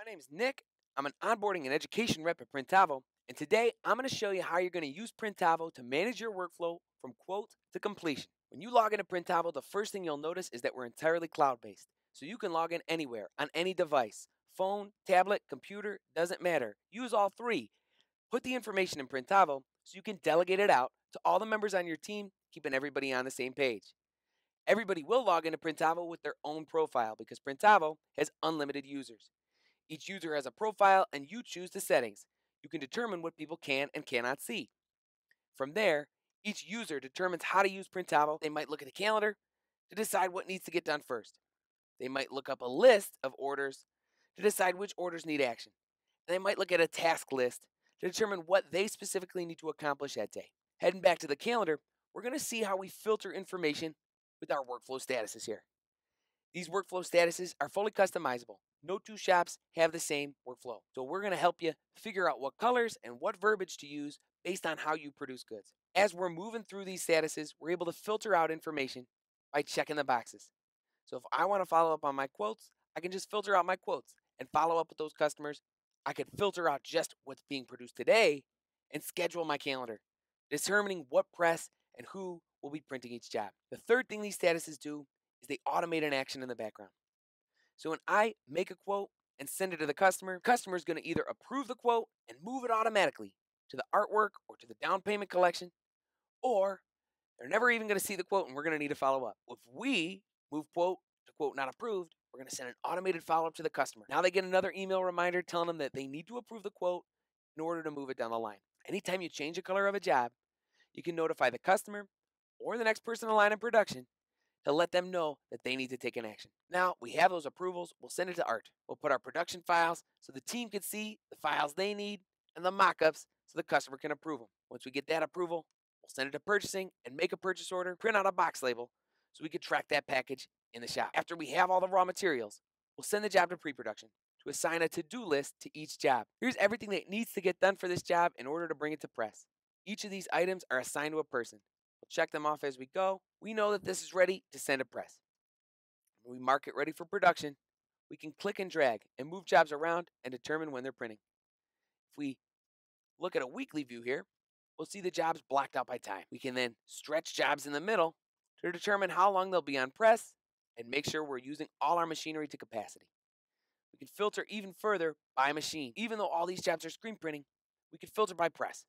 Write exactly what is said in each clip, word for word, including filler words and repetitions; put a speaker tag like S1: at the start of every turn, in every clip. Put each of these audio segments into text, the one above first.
S1: My name is Nick. I'm an onboarding and education rep at Printavo, and today I'm going to show you how you're going to use Printavo to manage your workflow from quote to completion. When you log into Printavo, the first thing you'll notice is that we're entirely cloud-based, so you can log in anywhere, on any device. Phone, tablet, computer, doesn't matter. Use all three. Put the information in Printavo so you can delegate it out to all the members on your team, keeping everybody on the same page. Everybody will log into Printavo with their own profile because Printavo has unlimited users. Each user has a profile and you choose the settings. You can determine what people can and cannot see. From there, each user determines how to use Printavo. They might look at the calendar to decide what needs to get done first. They might look up a list of orders to decide which orders need action. And they might look at a task list to determine what they specifically need to accomplish that day. Heading back to the calendar, we're going to see how we filter information with our workflow statuses here. These workflow statuses are fully customizable. No two shops have the same workflow. So we're going to help you figure out what colors and what verbiage to use based on how you produce goods. As we're moving through these statuses, we're able to filter out information by checking the boxes. So if I want to follow up on my quotes, I can just filter out my quotes and follow up with those customers. I could filter out just what's being produced today and schedule my calendar, determining what press and who will be printing each job. The third thing these statuses do is they automate an action in the background. So when I make a quote and send it to the customer, the customer is going to either approve the quote and move it automatically to the artwork or to the down payment collection, or they're never even going to see the quote and we're going to need to follow up. If we move quote to quote not approved, we're going to send an automated follow-up to the customer. Now they get another email reminder telling them that they need to approve the quote in order to move it down the line. Anytime you change the color of a job, you can notify the customer or the next person in line in production to let them know that they need to take an action. Now we have those approvals, we'll send it to Art. We'll put our production files so the team can see the files they need and the mock-ups so the customer can approve them. Once we get that approval, we'll send it to purchasing and make a purchase order, print out a box label so we can track that package in the shop. After we have all the raw materials, we'll send the job to pre-production to assign a to-do list to each job. Here's everything that needs to get done for this job in order to bring it to press. Each of these items are assigned to a person. We'll check them off as we go. We know that this is ready to send to press. When we mark it ready for production, we can click and drag and move jobs around and determine when they're printing. If we look at a weekly view here, we'll see the jobs blocked out by time. We can then stretch jobs in the middle to determine how long they'll be on press and make sure we're using all our machinery to capacity. We can filter even further by machine. Even though all these jobs are screen printing, we can filter by press.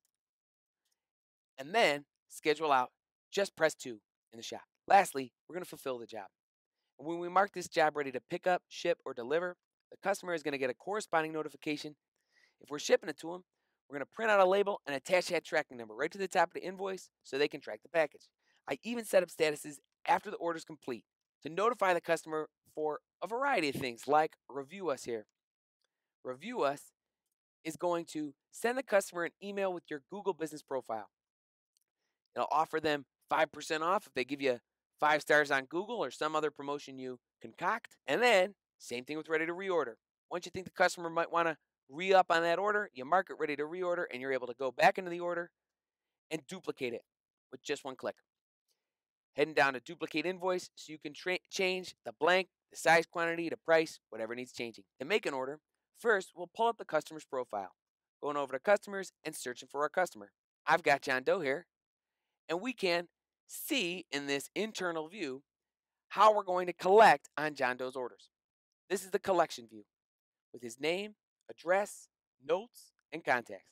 S1: And then schedule out just press two in the shop. Lastly, we're going to fulfill the job. And when we mark this job ready to pick up, ship, or deliver, the customer is going to get a corresponding notification. If we're shipping it to them, we're going to print out a label and attach that tracking number right to the top of the invoice so they can track the package. I even set up statuses after the order is complete to notify the customer for a variety of things like Review Us here. Review Us is going to send the customer an email with your Google business profile. It'll offer them five percent off if they give you five stars on Google or some other promotion you concoct. And then, same thing with ready to reorder. Once you think the customer might want to re-up on that order, you mark it ready to reorder and you're able to go back into the order and duplicate it with just one click. Heading down to duplicate invoice so you can tra- change the blank, the size, quantity, the price, whatever needs changing. To make an order, first we'll pull up the customer's profile, going over to customers and searching for our customer. I've got John Doe here, and we can see in this internal view how we're going to collect on John Doe's orders. This is the collection view with his name, address, notes, and contacts.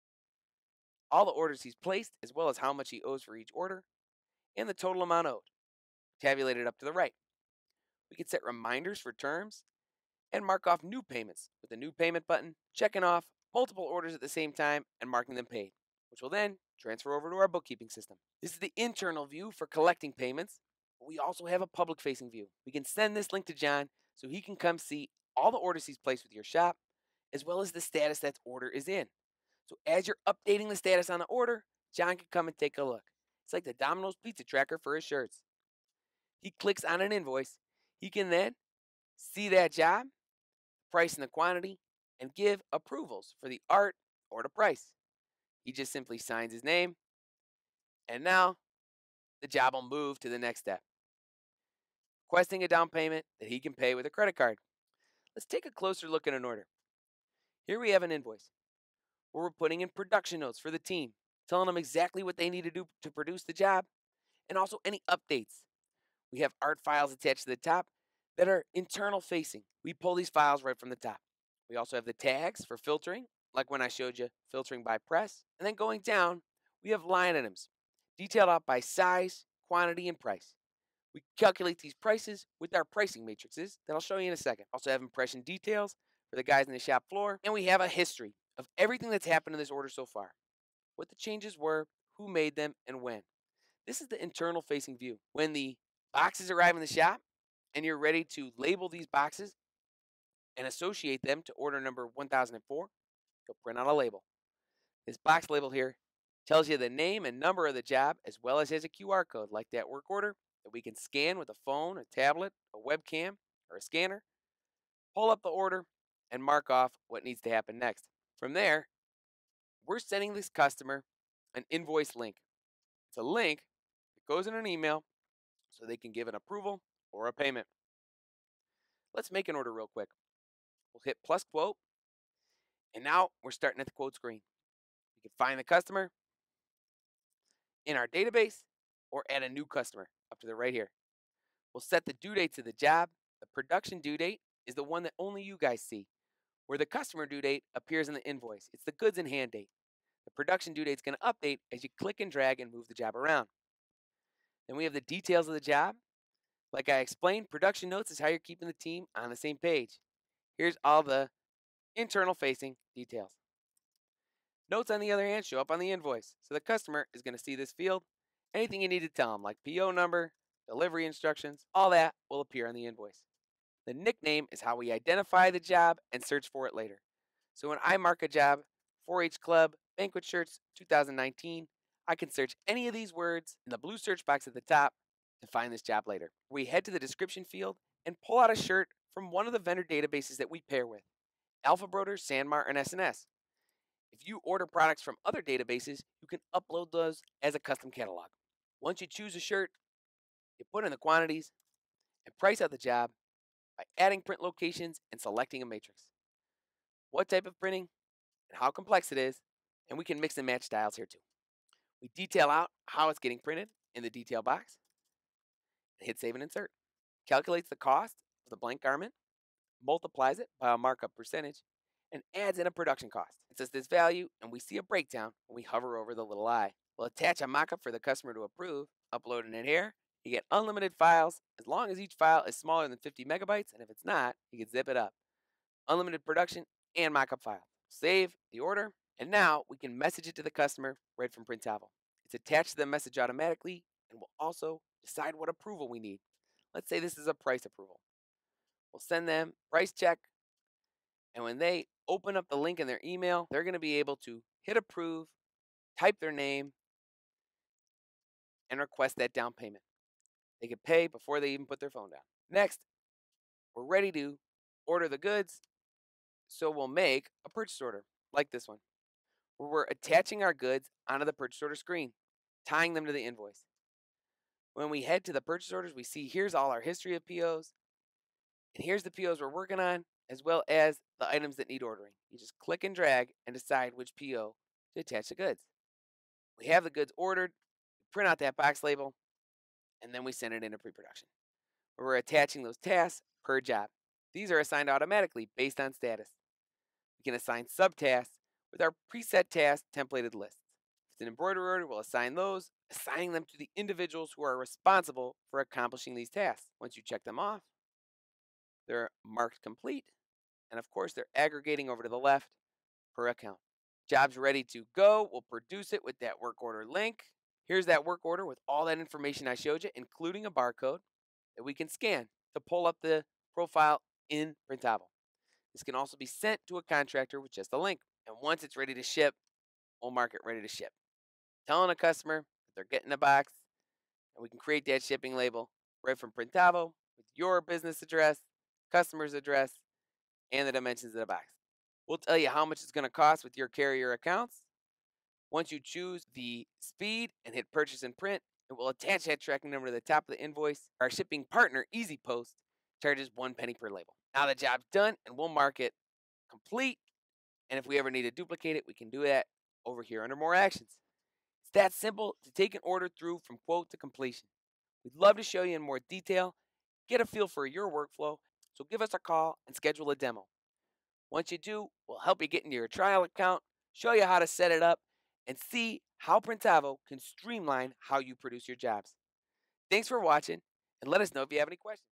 S1: All the orders he's placed, as well as how much he owes for each order, and the total amount owed, tabulated up to the right. We can set reminders for terms and mark off new payments with the new payment button, checking off multiple orders at the same time and marking them paid, which will then transfer over to our bookkeeping system. This is the internal view for collecting payments. We also have a public-facing view. We can send this link to John so he can come see all the orders he's placed with your shop, as well as the status that order is in. So as you're updating the status on the order, John can come and take a look. It's like the Domino's pizza tracker for his shirts. He clicks on an invoice. He can then see that job, price and the quantity, and give approvals for the art or the price. He just simply signs his name, and now the job will move to the next step, requesting a down payment that he can pay with a credit card. Let's take a closer look at an order. Here we have an invoice where we're putting in production notes for the team, telling them exactly what they need to do to produce the job, and also any updates. We have art files attached to the top that are internal facing. We pull these files right from the top. We also have the tags for filtering, like when I showed you filtering by press. And then going down, we have line items, detailed out by size, quantity, and price. We calculate these prices with our pricing matrices that I'll show you in a second. Also have impression details for the guys in the shop floor. And we have a history of everything that's happened in this order so far, what the changes were, who made them, and when. This is the internal facing view. When the boxes arrive in the shop and you're ready to label these boxes and associate them to order number one thousand four, you'll print out a label. This box label here tells you the name and number of the job, as well as has a Q R code like that work order that we can scan with a phone, a tablet, a webcam, or a scanner, pull up the order, and mark off what needs to happen next. From there, we're sending this customer an invoice link. It's a link that goes in an email so they can give an approval or a payment. Let's make an order real quick. We'll hit plus quote, and now we're starting at the quote screen. You can find the customer in our database or add a new customer up to the right here. We'll set the due date to the job. The production due date is the one that only you guys see, where the customer due date appears in the invoice. It's the goods in hand date. The production due date is going to update as you click and drag and move the job around. Then we have the details of the job. Like I explained, production notes is how you're keeping the team on the same page. Here's all the internal facing details. Notes, on the other hand, show up on the invoice, so the customer is going to see this field. Anything you need to tell them, like P O number, delivery instructions, all that will appear on the invoice. The nickname is how we identify the job and search for it later. So when I mark a job, four H Club, Banquet Shirts, two thousand nineteen, I can search any of these words in the blue search box at the top to find this job later. We head to the description field and pull out a shirt from one of the vendor databases that we pair with, Alpha Broder, Sanmar, and S N S. If you order products from other databases, you can upload those as a custom catalog. Once you choose a shirt, you put in the quantities and price out the job by adding print locations and selecting a matrix. What type of printing and how complex it is, and we can mix and match styles here too. We detail out how it's getting printed in the detail box. Hit save and insert. Calculates the cost of the blank garment, multiplies it by a markup percentage, and adds in a production cost. It says this value, and we see a breakdown when we hover over the little eye. We'll attach a mockup for the customer to approve, uploading it here. You get unlimited files as long as each file is smaller than fifty megabytes, and if it's not, you can zip it up. Unlimited production and mockup file. Save the order, and now we can message it to the customer right from Printavo. It's attached to the message automatically, and we'll also decide what approval we need. Let's say this is a price approval. We'll send them price check, and when they open up the link in their email, they're going to be able to hit approve, type their name, and request that down payment. They can pay before they even put their phone down. Next, we're ready to order the goods, so we'll make a purchase order like this one, where we're attaching our goods onto the purchase order screen, tying them to the invoice. When we head to the purchase orders, we see here's all our history of P Os, and here's the P Os we're working on, as well as the items that need ordering. You just click and drag and decide which P O to attach the goods. We have the goods ordered, print out that box label, and then we send it into pre-production, where we're attaching those tasks per job. These are assigned automatically based on status. We can assign subtasks with our preset task templated lists. If it's an embroidery order, we'll assign those, assigning them to the individuals who are responsible for accomplishing these tasks. Once you check them off, they're marked complete, and of course they're aggregating over to the left per account. Job's ready to go. We'll produce it with that work order link. Here's that work order with all that information I showed you, including a barcode that we can scan to pull up the profile in Printavo. This can also be sent to a contractor with just a link. And once it's ready to ship, we'll mark it ready to ship, telling a customer that they're getting a box, and we can create that shipping label right from Printavo with your business address, customer's address, and the dimensions of the box. We'll tell you how much it's going to cost with your carrier accounts. Once you choose the speed and hit purchase and print, it will attach that tracking number to the top of the invoice. Our shipping partner, EasyPost, charges one penny per label. Now the job's done, and we'll mark it complete And if we ever need to duplicate it, we can do that over here under more actions. It's that simple to take an order through from quote to completion. We'd love to show you in more detail, get a feel for your workflow, so give us a call and schedule a demo. Once you do, we'll help you get into your trial account, show you how to set it up, and see how Printavo can streamline how you produce your jobs. Thanks for watching, and let us know if you have any questions.